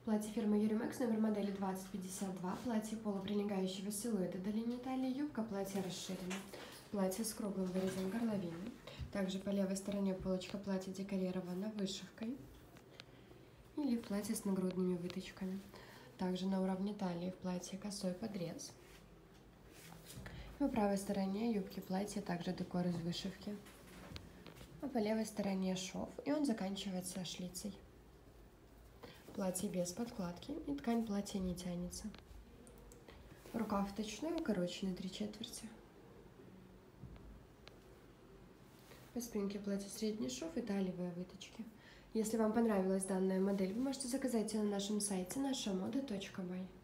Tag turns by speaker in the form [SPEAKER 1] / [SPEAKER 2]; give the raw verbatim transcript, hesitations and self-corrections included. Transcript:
[SPEAKER 1] Платье фирмы Юримекс, номер модели двадцать пятьдесят два. Платье полуприлегающего силуэта до линии талии. Юбка платья расширена. Платье с круглым вырезом горловины. Также по левой стороне полочка платья декорирована вышивкой. Или платье с нагрудными выточками. Также на уровне талии в платье косой подрез. По правой стороне юбки платья также декор из вышивки. А по левой стороне шов, и он заканчивается шлицей. Платье без подкладки, и ткань платья не тянется. Рукав вточной, укороченный три четверти. По спинке платья средний шов и талиевые выточки. Если вам понравилась данная модель, вы можете заказать ее на нашем сайте наша мода точка бай.